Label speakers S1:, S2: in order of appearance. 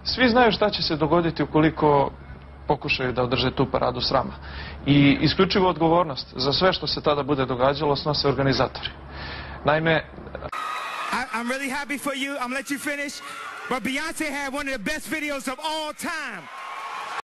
S1: Svi znaju šta će se dogoditi ukoliko pokušaju da održe tu paradu srama. I isključivo odgovornost za sve što se tada bude događalo snose organizatori. Naime...
S2: I'm really happy for you. I'm gonna let you finish. But Beyonce had one of the best videos of all time.